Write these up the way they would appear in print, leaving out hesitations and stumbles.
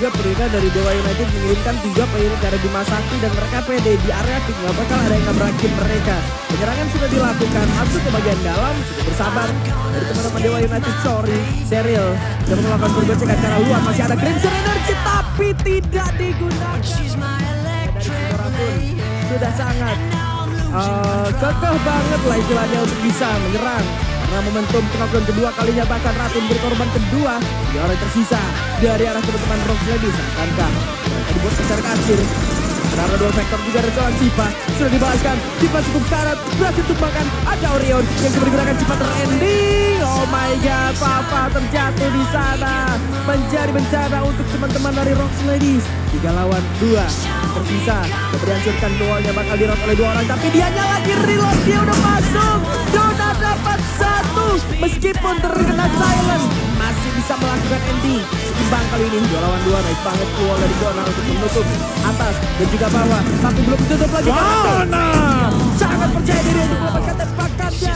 juga perintah dari Dewa United mengirimkan 3 player dari Bima Sakti dan mereka pede di area pick, gak bakal ada yang ngebrakin mereka. Penyerangan sudah dilakukan, masuk ke bagian dalam, cukup bersabar dari teman-teman Dewa United. Sorry, Cheryl sudah melakukan pergocekan karena luar masih ada Crimson Energy tapi tidak digunakan. Dari Kimura pun sudah sangat kekeh banget lah istilahnya untuk bisa menyerang. Karena momentum knockdown kedua kalinya bahkan Ratu menjadi korban kedua. Di orang tersisa dari arah teman-teman Rox Ladies. Akankah mereka dibuat secara kacir? Karena dua vektor juga dari seorang Cipa sudah dibahaskan. Cipa cukup syarat berhasil tumbangkan. Ada Orion yang coba digunakan Cipa terending. Oh my god, Papa terjatuh di sana. Menjadi bencana untuk teman-teman dari Rox Ladies. 3 lawan 2 tersisa. Coba dihancurkan duelnya bakal dirot oleh 2 orang. Tapi dianya lagi reload, dia udah masuk. Dona dapat 1 meskipun terkena silent. Masih bisa melakukan ending. Imbang kali ini 2 lawan 2. Naik banget keluar dari Dona untuk menutup atas dan juga bawah. Tapi belum ditutup lagi. Dona sangat percaya diri untuk mendapatkan tembakannya.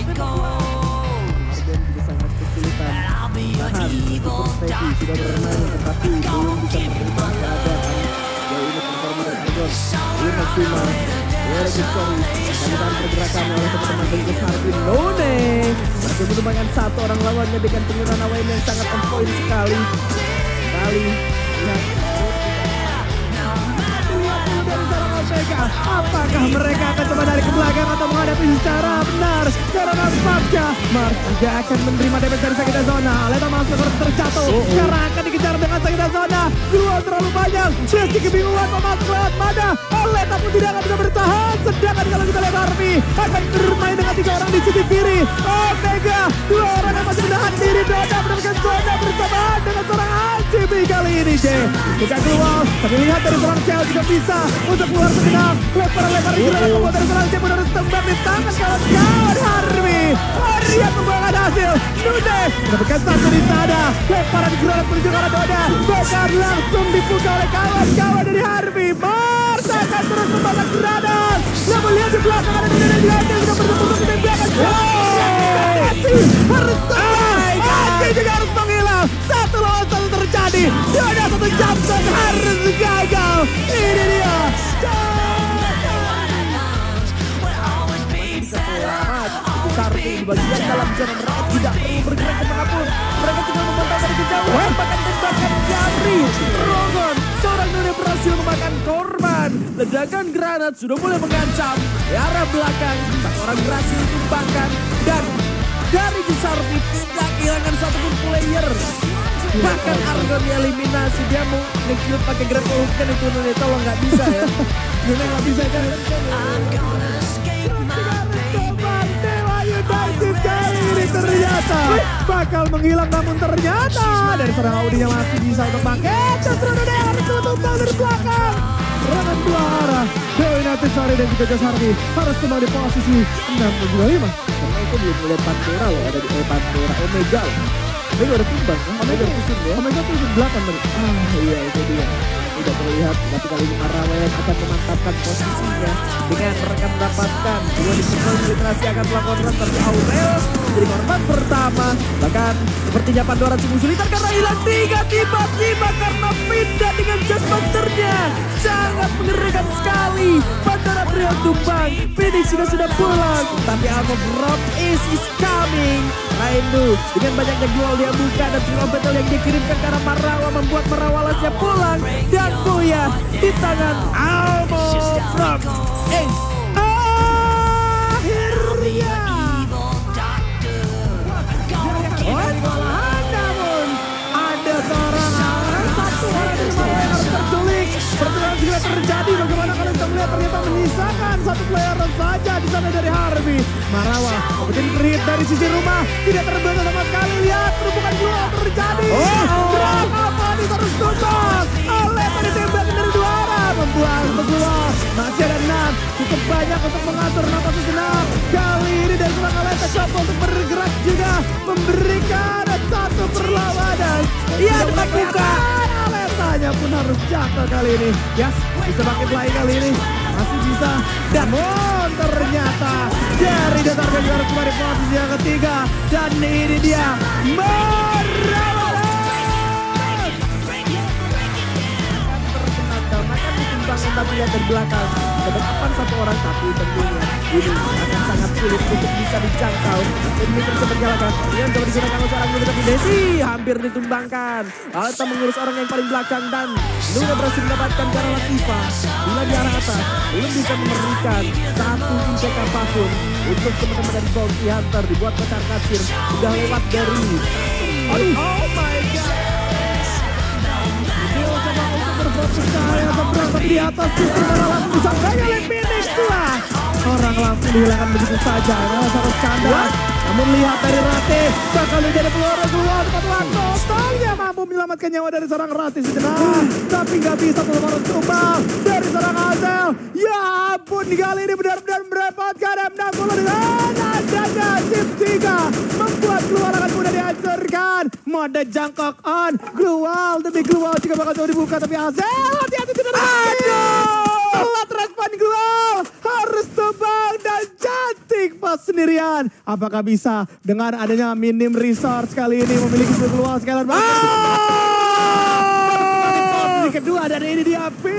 Arden juga sangat kesulitan. Nahan untuk Stevie sudah bermain tetapi belum bisa menerima keadaan. Jauh ini performa dari Arden. Ini maksimal. Very good sorry. Kami pergerakan oleh teman-teman Bengkus Harvin Lone. Masih menumbangkan 1 orang lawannya dengan penggunaan AWM yang sangat on point sekali. Kali lihat. Apakah mereka akan coba dari ke belakang atau menghadapi secara benar? Karena nampaknya Mark tidak akan menerima damage dari Sakita Zona. Leta masuk harus terjatuh karena akan dikejar dengan Sakita Zona. Keluar terlalu banyak. Jesse kebingungan mau masuk lewat mana. Leta pun tidak akan bisa bertahan. Sedangkan kalau kita lihat Army akan bermain dengan 3 orang di sisi kiri. Omega 2 orang yang masih menahan diri. Dona mendapatkan Zona bersamaan dengan seorang ACB kali ini. J bukan keluar. Tapi lihat dari seorang Cel juga bisa untuk keluar segenap. Lemparan gerakan kombo dari seorang Cel harus tembak di tangan kawan-kawan Harvey. Lihat pembuangan hasil. Nude mendapatkan 1 di sana. Lemparan gerakan menuju ke arah Dona. Bahkan langsung dibuka oleh kawan-kawan dari Harvey. Mars akan terus membakar gerakan. Namun lihat di belakang ada Nude dan Diante yang sudah bertemu di belakang. Harus tembak. Ati juga harus menghilang. 1 lawan 1 terjadi. Dona 1 jumpshot harus gagal. Ini dia. Sarti di bagian dalam zona mereka tidak perlu bergerak kemanapun. Mereka tinggal memantau dari kejauhan. Bahkan tembakan dari Rogon. Seorang Nude berhasil memakan korban. Ledakan granat sudah mulai mengancam di arah belakang. 1 orang berhasil ditumbangkan. Dan dari Sarti tidak kehilangan 1 pun player. Bahkan Argon dieliminasi. Dia mau nge-kill pakai grapple hook kan itu Nude. Tolong gak bisa ya. Nude gak bisa kan. Kali ini ternyata bakal menghilang, namun ternyata dari seorang Audinya masih bisa untuk pakai. Justru Nude harus tutup dari belakang. Serangan 2 arah. Dewa United sorry dan juga Jasardi harus kembali di posisi 6-5. Karena itu belum melihat Pantera loh, ada di Pantera Omega loh. Omega udah tumbang kan? Omega pusing ya? Omega pusing belakang tadi. Iya itu dia. Tidak terlihat, tapi kali ini Marawen akan memantapkan posisinya dengan mereka mendapatkan 2 disentuh literasi akan melakukan run, tapi Aurel jadi korban pertama. Bahkan sepertinya Pandora sungguh sulitan karena hilang 3 tiba-tiba karena pindah dengan Just Monsternya. Sangat mengerikan sekali. Pandora berhasil tumbang. Phoenix sudah pulang, tapi Armor Rock is coming. Raindu dengan banyaknya duel dia buka dan Trio Battle yang dikirimkan karena Marawa membuat Marawalasnya pulang. Dan Buya di tangan Almo from Ace. Akhirnya namun ada seorang satu orang dari Marawa yang harus terculik. Pertemuan juga terjadi. Bagaimana kalian bisa melihat ternyata menyisakan 1 player saja di sana dari Harvey. Marawa kemudian terhit dari sisi rumah, tidak terbantu sama sekali. Lihat perempuan dua terjadi. Drag apa nih harus tutup. Oleh tadi tembakan dari 2 arah membuang peluang. Masih ada 6, cukup banyak untuk mengatur nafas sejenak. Kali ini dari seorang Aleta coba untuk bergerak juga memberikan 1 perlawanan. Ia dapat buka. Aletanya pun harus jatuh kali ini. Yes, bisa pakai play kali ini. Masih bisa. Dan ternyata dari dasar bagi harus kembali posisi yang ketiga. Dan ini dia Marawa. dibangun tapi lihat dari belakang. Kedepan satu orang tapi tentunya ini akan sangat sulit untuk bisa dijangkau. Ini terus berjalan. Yang coba digunakan oleh seorang Nuna tapi Desi hampir ditumbangkan. Alta mengurus orang yang paling belakang dan Nuna berhasil mendapatkan cara Latifah. Bila di arah atas belum bisa memberikan satu impact apapun untuk teman-teman dari Bounty Hunter dibuat kocar kacir. Sudah lewat dari oh my god. Dia coba untuk berfokus ke area seberang tapi di atas itu langsung disangkanya oleh Phoenix lah. Orang langsung dihilangkan begitu saja. Malah sangat candas. Namun lihat dari Rati, bakal menjadi keluar tepat waktu. Totalnya mampu menyelamatkan nyawa dari seorang Rati sejenak. Tapi nggak bisa keluar tumbang dari seorang Azel. Ya ampun, kali ini benar-benar merepotkan M60 dengan adanya Shift 3. Membuat keluar akan mudah dihancurkan. Mode jangkok on. Gruwal demi Gruwal juga bakal jauh dibuka. Tapi Azel hati-hati tidak ada. Telat respon Gruwal. Harus tumbang dan cantik pas sendirian. Apakah bisa dengan adanya minim resource kali ini memiliki Gruwal sekalian. Kedua dan ini dia